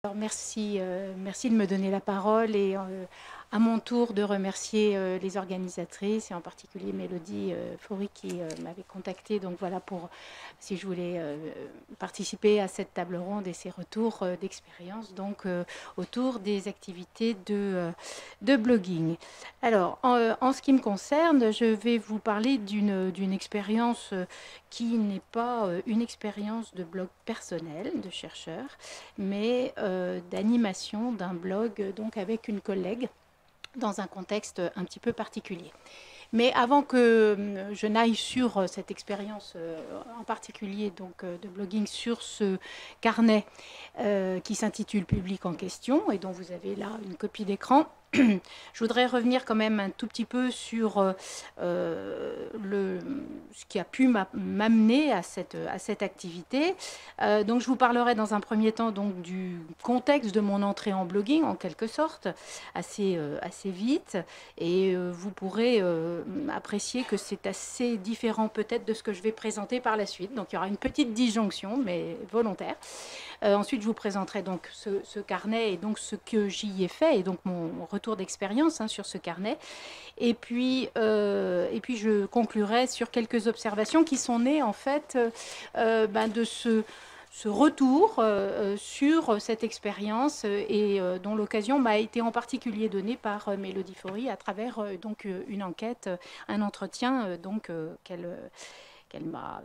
Alors merci, merci de me donner la parole et à mon tour de remercier les organisatrices et en particulier Mélodie Faury qui m'avait contactée. Donc voilà pour si je voulais participer à cette table ronde et ces retours d'expérience donc autour des activités de blogging. Alors en ce qui me concerne, je vais vous parler d'une expérience qui n'est pas une expérience de blog personnel de chercheur, mais d'animation d'un blog donc avec une collègue dans un contexte un petit peu particulier. Mais avant que je n'aille sur cette expérience en particulier donc, de blogging sur ce carnet qui s'intitule Public en question et dont vous avez là une copie d'écran, je voudrais revenir quand même un tout petit peu sur ce qui a pu m'amener à cette activité. Donc je vous parlerai dans un premier temps donc, du contexte de mon entrée en blogging, en quelque sorte, assez vite. Et vous pourrez apprécier que c'est assez différent peut-être de ce que je vais présenter par la suite. Donc il y aura une petite disjonction, mais volontaire. Ensuite, je vous présenterai donc ce carnet et donc ce que j'y ai fait et donc mon retour d'expérience sur ce carnet. Et puis je conclurai sur quelques observations qui sont nées en fait de ce retour sur cette expérience et dont l'occasion m'a été en particulier donnée par Mélodie Faury à travers donc une enquête, un entretien donc qu'elle m'a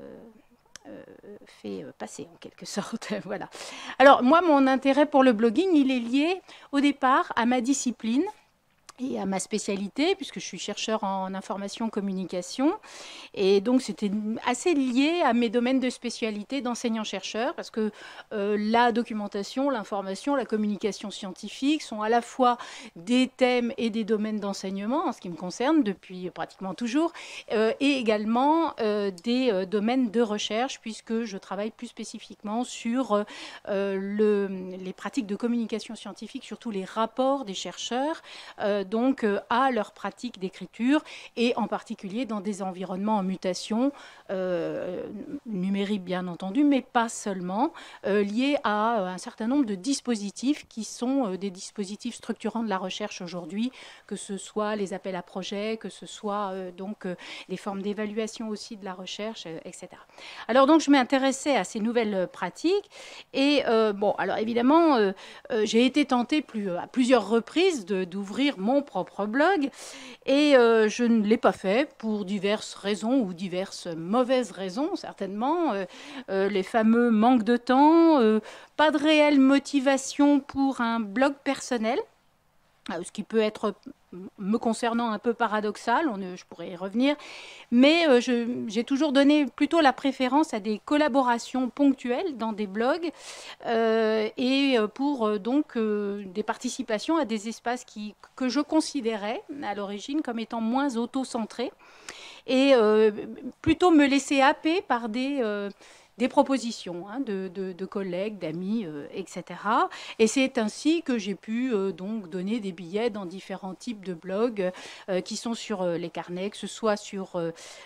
fait passer en quelque sorte. Voilà. Alors moi, mon intérêt pour le blogging, il est lié au départ à ma discipline et à ma spécialité, puisque je suis chercheur en information communication. Et donc, c'était assez lié à mes domaines de spécialité d'enseignant-chercheur, parce que la documentation, l'information, la communication scientifique sont à la fois des thèmes et des domaines d'enseignement, en ce qui me concerne, depuis pratiquement toujours, et également des domaines de recherche, puisque je travaille plus spécifiquement sur les pratiques de communication scientifique, surtout les rapports des chercheurs, donc à leur pratique d'écriture et en particulier dans des environnements en mutation numérique bien entendu, mais pas seulement, liés à un certain nombre de dispositifs qui sont des dispositifs structurants de la recherche aujourd'hui, que ce soit les appels à projets, que ce soit donc les formes d'évaluation aussi de la recherche, etc. Alors donc je m'intéressais à ces nouvelles pratiques et bon alors évidemment j'ai été tentée à plusieurs reprises d'ouvrir mon propre blog et je ne l'ai pas fait pour diverses raisons ou diverses mauvaises raisons certainement, les fameux manques de temps, pas de réelle motivation pour un blog personnel, ce qui peut être, me concernant, un peu paradoxal, je pourrais y revenir, mais j'ai toujours donné plutôt la préférence à des collaborations ponctuelles dans des blogs et pour donc des participations à des espaces que je considérais à l'origine comme étant moins auto-centrés et plutôt me laisser happer par des propositions de collègues, d'amis, etc. Et c'est ainsi que j'ai pu donc donner des billets dans différents types de blogs qui sont sur les carnets, que ce soit sur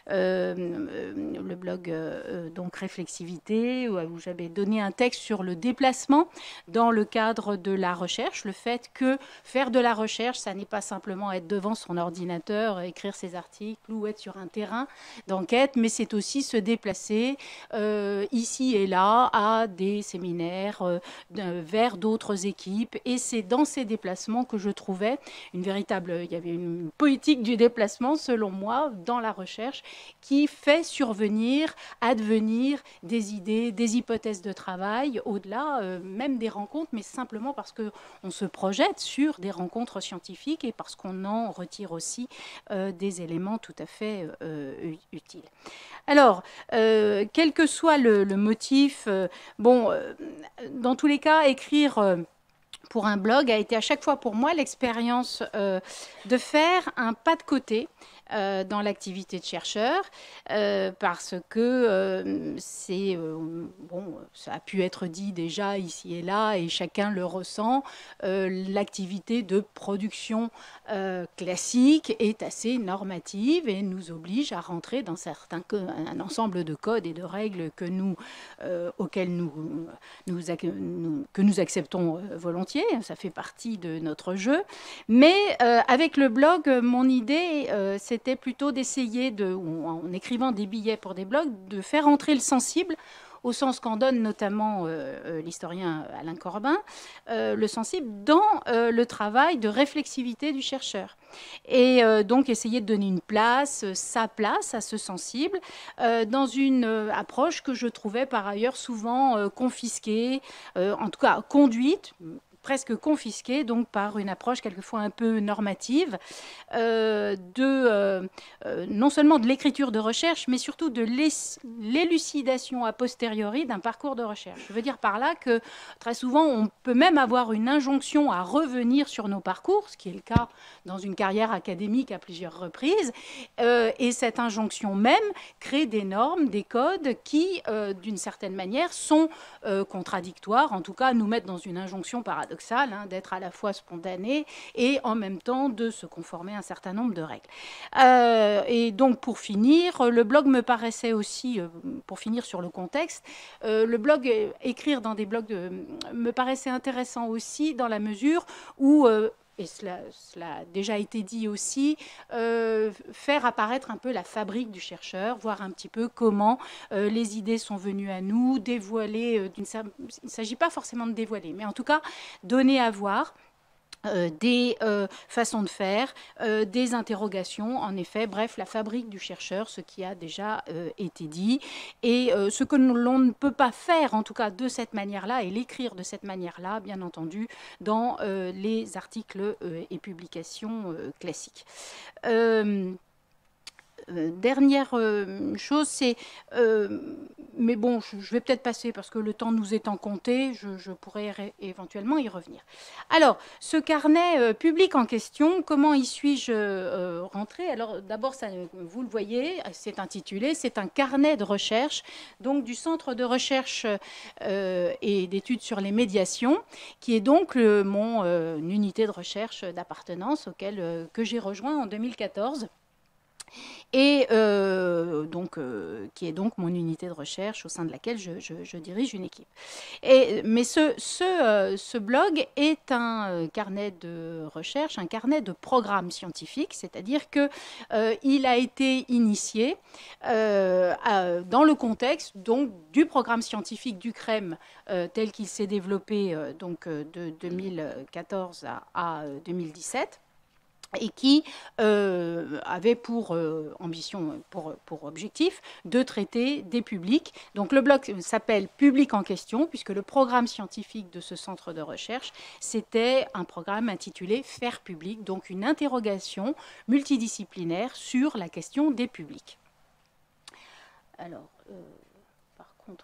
le blog donc Réflexivité, où j'avais donné un texte sur le déplacement dans le cadre de la recherche, le fait que faire de la recherche, ça n'est pas simplement être devant son ordinateur, écrire ses articles ou être sur un terrain d'enquête, mais c'est aussi se déplacer ici et là à des séminaires vers d'autres équipes. Et c'est dans ces déplacements que je trouvais il y avait une politique du déplacement, selon moi, dans la recherche, qui fait survenir, advenir des idées, des hypothèses de travail, au-delà même des rencontres, mais simplement parce qu'on se projette sur des rencontres scientifiques et parce qu'on en retire aussi des éléments tout à fait utiles. Alors, quel que soit le motif, dans tous les cas, écrire pour un blog a été à chaque fois pour moi l'expérience de faire un pas de côté dans l'activité de chercheur, parce que bon, ça a pu être dit déjà ici et là, et chacun le ressent, l'activité de production classique est assez normative et nous oblige à rentrer dans un ensemble de codes et de règles auxquels que nous acceptons volontiers. Ça fait partie de notre jeu. Mais avec le blog, mon idée, c'était plutôt d'essayer, en écrivant des billets pour des blogs, de faire entrer le sensible, au sens qu'en donne notamment l'historien Alain Corbin, le sensible dans le travail de réflexivité du chercheur. Et donc essayer de donner sa place à ce sensible, dans une approche que je trouvais par ailleurs souvent confisquée, en tout cas conduite, presque confisquée, donc par une approche quelquefois un peu normative, non seulement de l'écriture de recherche, mais surtout de l'élucidation a posteriori d'un parcours de recherche. Je veux dire par là que très souvent, on peut même avoir une injonction à revenir sur nos parcours, ce qui est le cas dans une carrière académique à plusieurs reprises, et cette injonction même crée des normes, des codes qui, d'une certaine manière, sont contradictoires, en tout cas nous mettent dans une injonction paradoxale, d'être à la fois spontané et en même temps de se conformer à un certain nombre de règles. Et donc pour finir, le blog me paraissait aussi, pour finir sur le contexte, le blog, écrire dans des blogs me paraissait intéressant aussi dans la mesure où et cela a déjà été dit aussi, faire apparaître un peu la fabrique du chercheur, voir un petit peu comment les idées sont venues à nous, dévoiler, il ne s'agit pas forcément de dévoiler, mais en tout cas donner à voir des façons de faire, des interrogations, en effet, bref, la fabrique du chercheur, ce qui a déjà été dit, et ce que l'on ne peut pas faire, en tout cas de cette manière-là, et l'écrire de cette manière-là, bien entendu, dans les articles et publications classiques. Dernière chose, c'est, mais bon, je vais peut-être passer parce que le temps nous étant compté, je pourrais éventuellement y revenir. Alors, ce carnet public en question, comment y suis-je rentrée? Alors, d'abord, vous le voyez, c'est intitulé, c'est un carnet de recherche, donc du Centre de recherche et d'études sur les médiations, qui est donc mon unité de recherche d'appartenance que j'ai rejoint en 2014. Et qui est donc mon unité de recherche au sein de laquelle je dirige une équipe. Mais ce blog est un carnet de recherche, un carnet de programmes scientifiques, c'est-à-dire qu'il a été initié dans le contexte donc, du programme scientifique du CREM tel qu'il s'est développé de 2014 à 2017. Et qui avait pour ambition, pour objectif, de traiter des publics. Donc le blog s'appelle Public en question, puisque le programme scientifique de ce centre de recherche, c'était un programme intitulé Faire public, donc une interrogation multidisciplinaire sur la question des publics. Alors, par contre...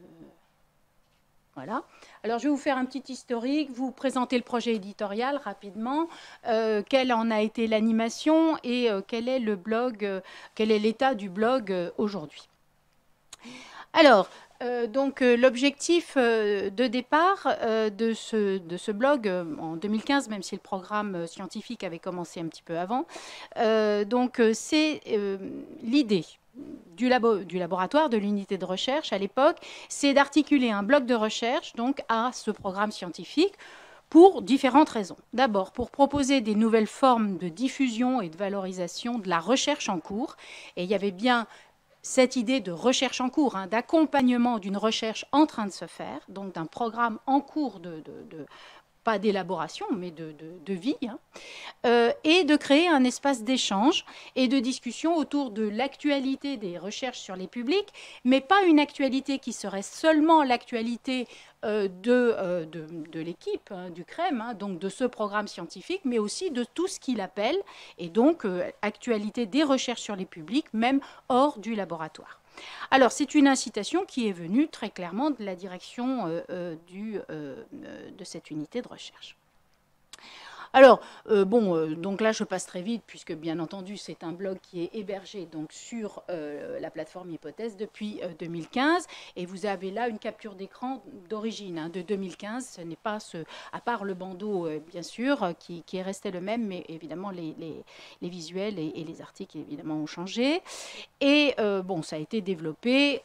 Voilà. Alors, je vais vous faire un petit historique, vous présenter le projet éditorial rapidement, quelle en a été l'animation et quel est l'état du blog aujourd'hui. Alors, l'objectif de départ de ce blog en 2015, même si le programme scientifique avait commencé un petit peu avant, c'est l'idée du laboratoire, de l'unité de recherche à l'époque, c'est d'articuler un bloc de recherche donc à ce programme scientifique pour différentes raisons. D'abord, pour proposer des nouvelles formes de diffusion et de valorisation de la recherche en cours. Et il y avait bien cette idée de recherche en cours, d'accompagnement d'une recherche en train de se faire, donc d'un programme en cours pas d'élaboration, mais de vie, et de créer un espace d'échange et de discussion autour de l'actualité des recherches sur les publics, mais pas une actualité qui serait seulement l'actualité de l'équipe du CREM, donc de ce programme scientifique, mais aussi de tout ce qu'il appelle, et donc actualité des recherches sur les publics, même hors du laboratoire. Alors, c'est une incitation qui est venue très clairement de la direction de cette unité de recherche. Alors, donc là, je passe très vite, puisque bien entendu, c'est un blog qui est hébergé donc, sur la plateforme Hypothèse depuis 2015. Et vous avez là une capture d'écran d'origine, hein, de 2015. Ce n'est pas à part le bandeau, bien sûr, qui est resté le même, mais évidemment, les visuels et les articles, évidemment, ont changé. Et ça a été développé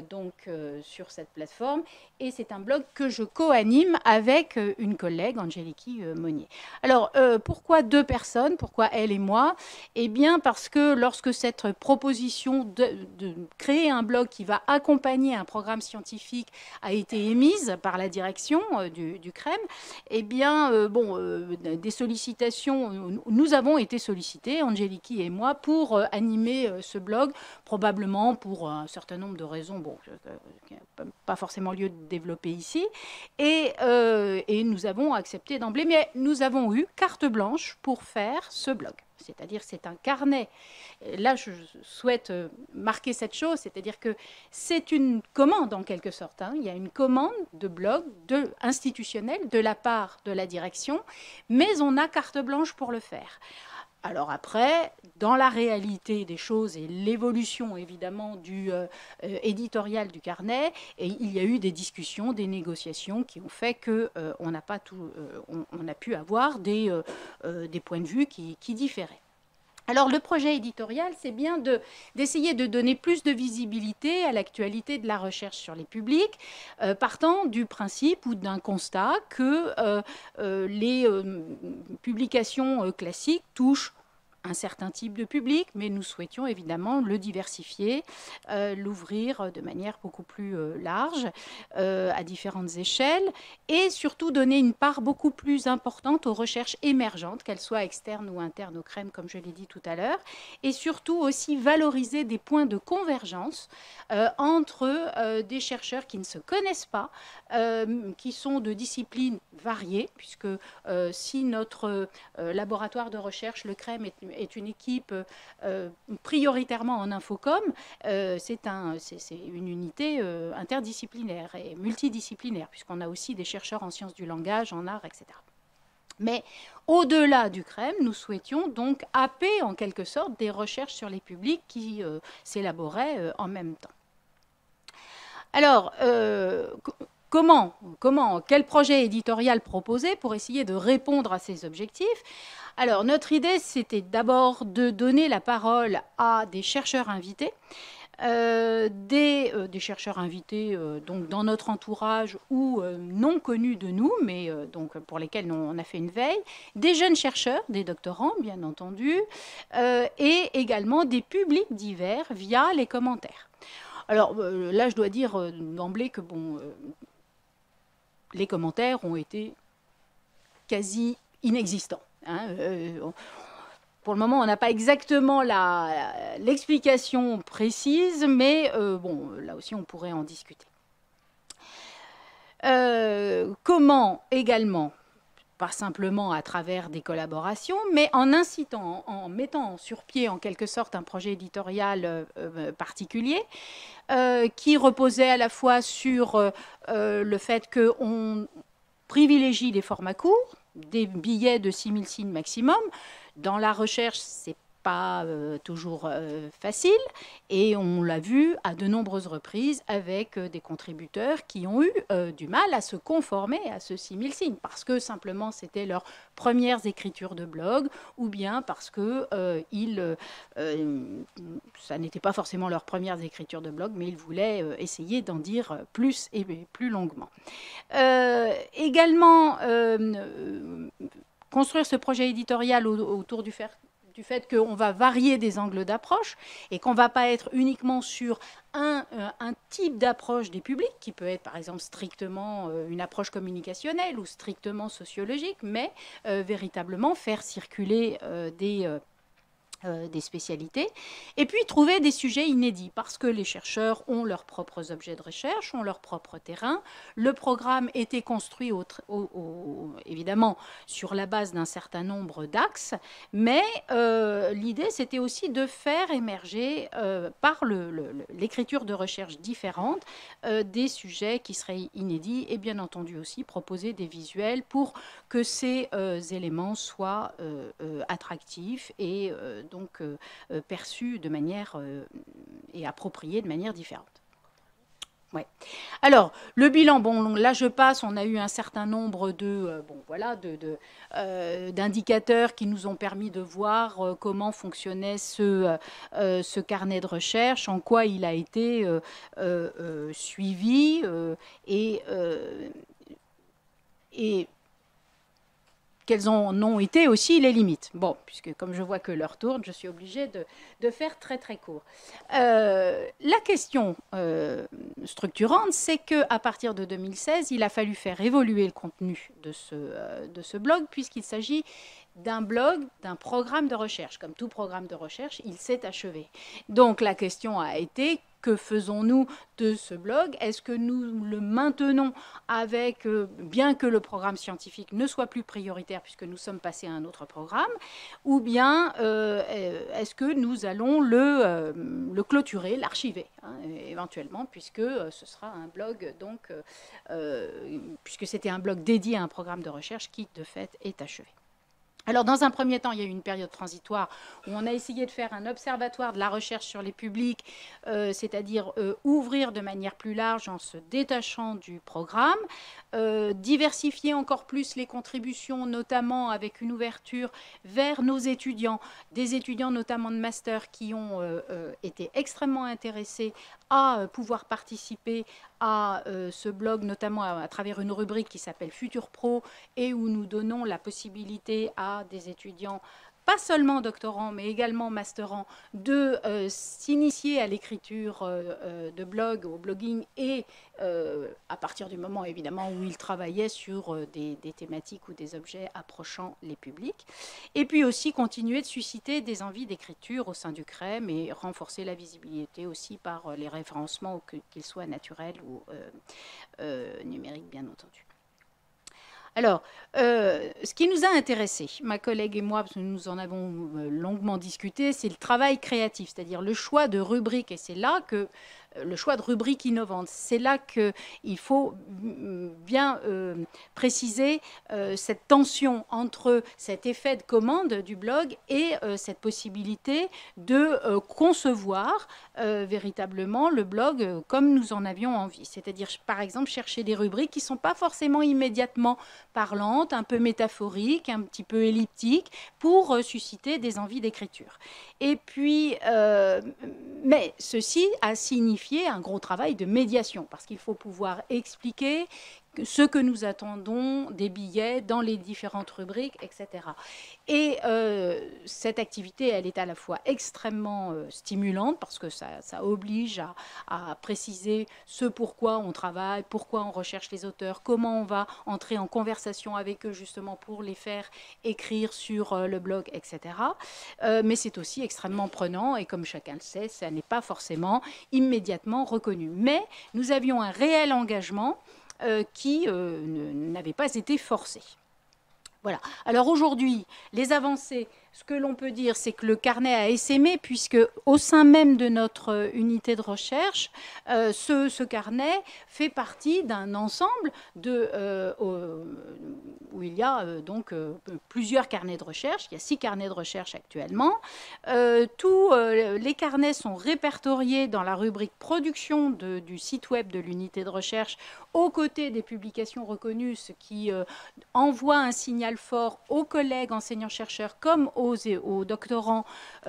sur cette plateforme. Et c'est un blog que je co-anime avec une collègue, Angéliki Monnier. Alors, pourquoi 2 personnes? Pourquoi elle et moi? Eh bien, parce que lorsque cette proposition de créer un blog qui va accompagner un programme scientifique a été émise par la direction du CREM, eh bien, des sollicitations, nous avons été sollicités, Angéliki et moi, pour animer ce blog, probablement pour un certain nombre de raisons, qui n'a pas forcément lieu de développer ici, et nous avons accepté d'emblée, mais nous avons eu carte blanche pour faire ce blog. C'est-à-dire c'est un carnet. Là, je souhaite marquer cette chose, c'est-à-dire que c'est une commande en quelque sorte. Hein. Il y a une commande de blog institutionnelle de la part de la direction, mais on a carte blanche pour le faire. Alors après, dans la réalité des choses et l'évolution évidemment du éditorial du carnet, il y a eu des discussions, des négociations qui ont fait qu'on n'a pas tout, on a pu avoir des points de vue qui différaient. Alors le projet éditorial, c'est bien d'essayer de donner plus de visibilité à l'actualité de la recherche sur les publics, partant du principe ou d'un constat que les publications classiques touchent un certain type de public, mais nous souhaitions évidemment le diversifier, l'ouvrir de manière beaucoup plus large, à différentes échelles, et surtout donner une part beaucoup plus importante aux recherches émergentes, qu'elles soient externes ou internes au CREM, comme je l'ai dit tout à l'heure, et surtout aussi valoriser des points de convergence entre des chercheurs qui ne se connaissent pas, qui sont de disciplines variées, puisque si notre laboratoire de recherche, le CREM, est une équipe prioritairement en infocom, c'est une unité interdisciplinaire et multidisciplinaire, puisqu'on a aussi des chercheurs en sciences du langage, en art, etc. Mais au-delà du CREM, nous souhaitions donc happer en quelque sorte des recherches sur les publics qui s'élaboraient en même temps. Alors, quel projet éditorial proposer pour essayer de répondre à ces objectifs? Alors, notre idée, c'était d'abord de donner la parole à des chercheurs invités, des chercheurs invités donc dans notre entourage ou non connus de nous, mais donc pour lesquels on a fait une veille, des jeunes chercheurs, des doctorants bien entendu, et également des publics divers via les commentaires. Alors là, je dois dire d'emblée que les commentaires ont été quasi inexistants. Hein, pour le moment, on n'a pas exactement l'explication précise, mais là aussi, on pourrait en discuter. Comment également, pas simplement à travers des collaborations, mais en incitant, en mettant sur pied en quelque sorte un projet éditorial particulier, qui reposait à la fois sur le fait qu'on privilégie les formats courts, des billets de 6000 signes maximum. Dans la recherche, c'est pas toujours facile, et on l'a vu à de nombreuses reprises avec des contributeurs qui ont eu du mal à se conformer à ce 6000 signes, parce que simplement c'était leurs premières écritures de blog, ou bien parce que ça n'était pas forcément leurs premières écritures de blog, mais ils voulaient essayer d'en dire plus et plus longuement. Également, construire ce projet éditorial autour du fait qu'on va varier des angles d'approche et qu'on ne va pas être uniquement sur un type d'approche des publics, qui peut être par exemple strictement une approche communicationnelle ou strictement sociologique, mais véritablement faire circuler des spécialités, et puis trouver des sujets inédits, parce que les chercheurs ont leurs propres objets de recherche, ont leur propre terrain. Le programme était construit évidemment sur la base d'un certain nombre d'axes, mais l'idée c'était aussi de faire émerger par l'écriture de recherche différente des sujets qui seraient inédits, et bien entendu aussi proposer des visuels pour que ces éléments soient attractifs et donc perçus de manière et appropriés de manière différente. Ouais. Alors, le bilan, bon, là je passe, on a eu un certain nombre de, d'indicateurs qui nous ont permis de voir comment fonctionnait ce carnet de recherche, en quoi il a été suivi et quelles en ont été aussi les limites. Bon, puisque comme je vois que l'heure tourne, je suis obligée de faire très très court. La question structurante, c'est qu'à partir de 2016, il a fallu faire évoluer le contenu de ce blog, puisqu'il s'agit d'un blog, d'un programme de recherche. Comme tout programme de recherche, il s'est achevé. Donc la question a été: que faisons-nous de ce blog? Est-ce que nous le maintenons avec, bien que le programme scientifique ne soit plus prioritaire puisque nous sommes passés à un autre programme, ou bien est-ce que nous allons le clôturer, l'archiver, hein, éventuellement, puisque ce sera un blog, donc, puisque c'était un blog dédié à un programme de recherche qui, de fait, est achevé. Alors, dans un premier temps, il y a eu une période transitoire où on a essayé de faire un observatoire de la recherche sur les publics, c'est-à-dire ouvrir de manière plus large en se détachant du programme, diversifier encore plus les contributions, notamment avec une ouverture vers nos étudiants, des étudiants notamment de master qui ont été extrêmement intéressés à pouvoir participer à ce blog, notamment à travers une rubrique qui s'appelle Futur Pro, et où nous donnons la possibilité à des étudiants, pas seulement doctorants, mais également masterants, de s'initier à l'écriture de blog, au blogging, et à partir du moment, évidemment, où ils travaillaient sur des thématiques ou des objets approchant les publics. Et puis aussi continuer de susciter des envies d'écriture au sein du CREM et renforcer la visibilité aussi par les référencements, qu'ils soient naturels ou numériques, bien entendu. Alors, ce qui nous a intéressés, ma collègue et moi, parce que nous en avons longuement discuté, c'est le travail créatif, c'est-à-dire le choix de rubriques. Et c'est là que le choix de rubriques innovantes, c'est là qu'il faut bien préciser cette tension entre cet effet de commande du blog et cette possibilité de concevoir véritablement le blog comme nous en avions envie. C'est-à-dire, par exemple, chercher des rubriques qui ne sont pas forcément immédiatement parlantes, un peu métaphoriques, un petit peu elliptiques, pour susciter des envies d'écriture. Et puis, mais ceci a signifié un gros travail de médiation, parce qu'il faut pouvoir expliquer ce que nous attendons des billets dans les différentes rubriques, etc. Et cette activité, elle est à la fois extrêmement stimulante, parce que ça oblige à préciser ce pourquoi on travaille, pourquoi on recherche les auteurs, comment on va entrer en conversation avec eux justement pour les faire écrire sur le blog, etc. Mais c'est aussi extrêmement prenant, et comme chacun le sait, ça n'est pas forcément immédiatement reconnu. Mais nous avions un réel engagement qui n'avait pas été forcé. Voilà. Alors aujourd'hui, les avancées, ce que l'on peut dire, c'est que le carnet a essaimé, puisque au sein même de notre unité de recherche, ce carnet fait partie d'un ensemble où il y a donc plusieurs carnets de recherche. Il y a 6 carnets de recherche actuellement. Tous les carnets sont répertoriés dans la rubrique production du site web de l'unité de recherche, aux côtés des publications reconnues, ce qui envoie un signal fort aux collègues enseignants-chercheurs comme aux doctorants,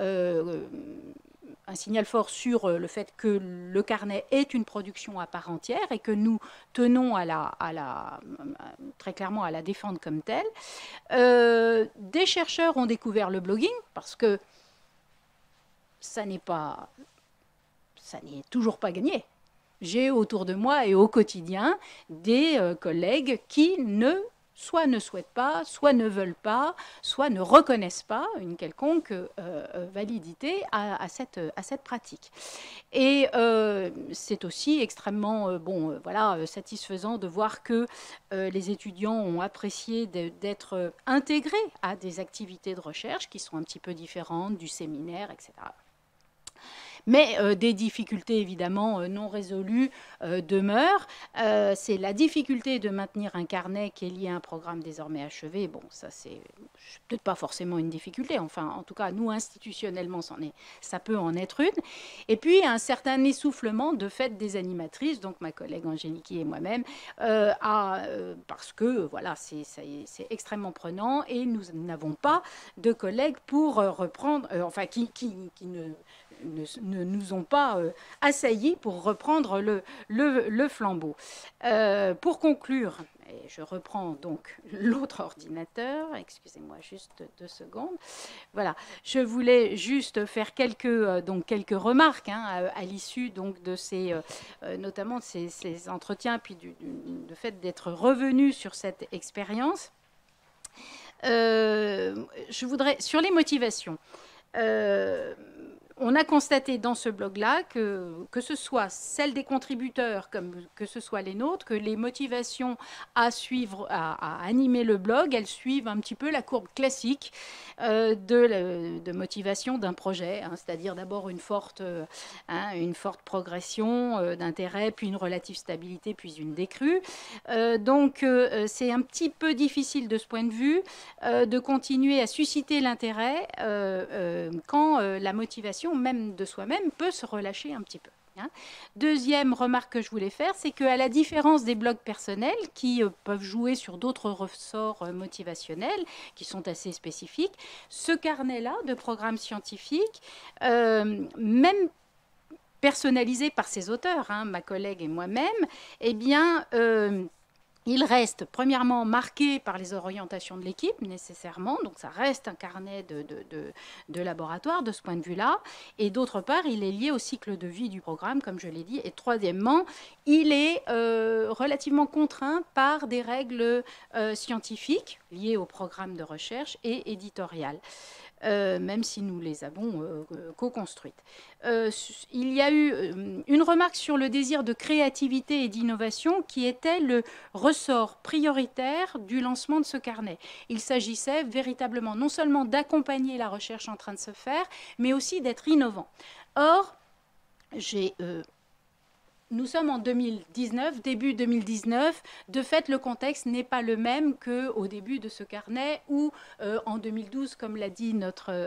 un signal fort sur le fait que le carnet est une production à part entière et que nous tenons très clairement à la défendre comme telle. Des chercheurs ont découvert le blogging, parce que ça n'est toujours pas gagné. J'ai autour de moi et au quotidien des collègues qui ne soit ne souhaitent pas, soit ne veulent pas, soit ne reconnaissent pas une quelconque validité à cette pratique. Et c'est aussi extrêmement voilà, satisfaisant de voir que les étudiants ont apprécié d'être intégrés à des activités de recherche qui sont un petit peu différentes du séminaire, etc. Mais des difficultés évidemment non résolues demeurent. C'est la difficulté de maintenir un carnet qui est lié à un programme désormais achevé. Bon, ça c'est peut-être pas forcément une difficulté. Enfin, en tout cas, nous institutionnellement, ça peut en être une. Et puis un certain essoufflement de fait des animatrices, donc ma collègue Angélique et moi-même, parce que voilà, c'est extrêmement prenant et nous n'avons pas de collègues pour reprendre, enfin qui ne nous ont pas assaillis pour reprendre le flambeau. Pour conclure, et je reprends donc l'autre ordinateur, excusez-moi juste 2 secondes. Voilà, je voulais juste faire quelques remarques à l'issue donc de ces, notamment de ces entretiens, puis du fait d'être revenu sur cette expérience. Je voudrais, sur les motivations, on a constaté dans ce blog-là que ce soit celle des contributeurs comme que ce soit les nôtres, que les motivations à suivre, à animer le blog, elles suivent un petit peu la courbe classique de motivation d'un projet, c'est-à-dire d'abord une forte progression d'intérêt, puis une relative stabilité, puis une décrue. Donc c'est un petit peu difficile de ce point de vue de continuer à susciter l'intérêt quand la motivation même de soi-même peut se relâcher un petit peu. Deuxième remarque que je voulais faire, c'est qu'à la différence des blogs personnels qui peuvent jouer sur d'autres ressorts motivationnels qui sont assez spécifiques, ce carnet-là de programmes scientifiques, même personnalisé par ses auteurs, ma collègue et moi-même, eh bien, il reste premièrement marqué par les orientations de l'équipe, nécessairement, donc ça reste un carnet de laboratoire de ce point de vue-là, et d'autre part, il est lié au cycle de vie du programme, comme je l'ai dit, et troisièmement, il est relativement contraint par des règles scientifiques liées au programme de recherche et éditoriales. Même si nous les avons co-construites. Il y a eu une remarque sur le désir de créativité et d'innovation qui était le ressort prioritaire du lancement de ce carnet. Il s'agissait véritablement non seulement d'accompagner la recherche en train de se faire, mais aussi d'être innovant. Or, nous sommes en 2019, début 2019. De fait, le contexte n'est pas le même qu'au début de ce carnet ou en 2012, comme l'a dit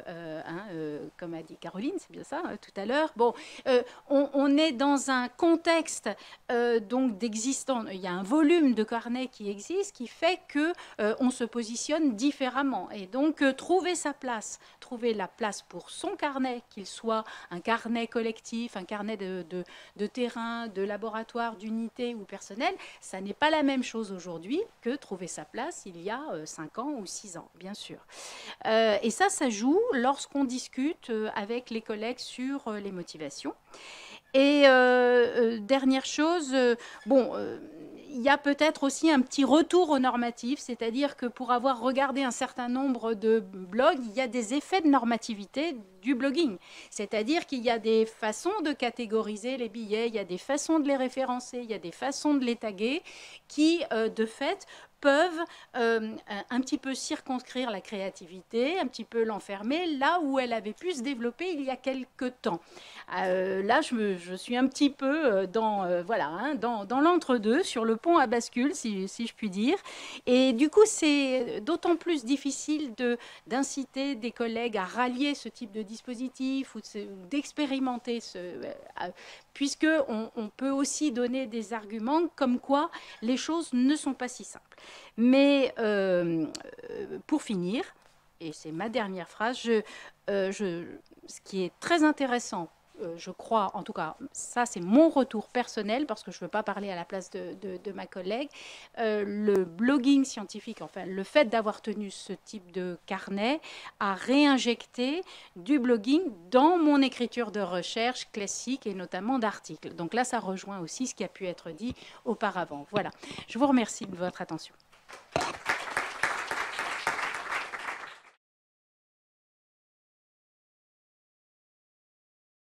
comme a dit Caroline, c'est bien ça, tout à l'heure. Bon, on est dans un contexte donc d'existant. Il y a un volume de carnets qui existe, qui fait que on se positionne différemment. Et donc, trouver la place pour son carnet, qu'il soit un carnet collectif, un carnet de terrain, de laboratoire, d'unité ou personnel, ça n'est pas la même chose aujourd'hui que trouver sa place il y a 5 ans ou 6 ans, bien sûr. Et ça joue lorsqu'on discute avec les collègues sur les motivations. Et dernière chose, il y a peut-être aussi un petit retour au normatif, c'est-à-dire que pour avoir regardé un certain nombre de blogs, il y a des effets de normativité du blogging. C'est-à-dire qu'il y a des façons de catégoriser les billets, il y a des façons de les référencer, il y a des façons de les taguer qui, de fait, peuvent un petit peu circonscrire la créativité, un petit peu l'enfermer, là où elle avait pu se développer il y a quelque temps. Là, je suis un petit peu dans l'entre-deux, sur le pont à bascule, si je puis dire. Et du coup, c'est d'autant plus difficile d'inciter des collègues à rallier ce type de dispositif ou d'expérimenter puisqu'on peut aussi donner des arguments comme quoi les choses ne sont pas si simples. Mais pour finir, et c'est ma dernière phrase, ce qui est très intéressant, je crois, en tout cas, ça c'est mon retour personnel, parce que je ne veux pas parler à la place de ma collègue, le blogging scientifique, enfin le fait d'avoir tenu ce type de carnet a réinjecté du blogging dans mon écriture de recherche classique et notamment d'articles. Donc là, ça rejoint aussi ce qui a pu être dit auparavant. Voilà, je vous remercie de votre attention.